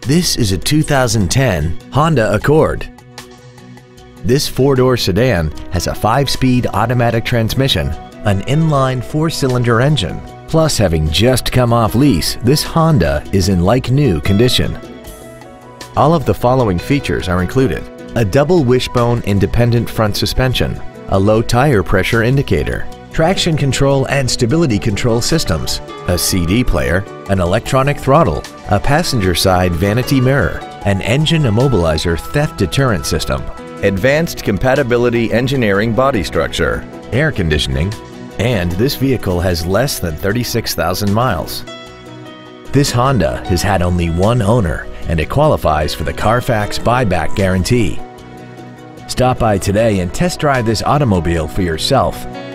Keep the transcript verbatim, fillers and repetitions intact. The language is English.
This is a two thousand ten Honda Accord. This four-door sedan has a five-speed automatic transmission, an inline four-cylinder engine. Plus, having just come off lease, this Honda is in like-new condition. All of the following features are included: a double wishbone independent front suspension, a low tire pressure indicator, traction control and stability control systems, a C D player, an electronic throttle, a passenger side vanity mirror, an engine immobilizer theft deterrent system, advanced compatibility engineering body structure, air conditioning, and this vehicle has less than thirty-six thousand miles. This Honda has had only one owner and it qualifies for the Carfax buyback guarantee. Stop by today and test drive this automobile for yourself.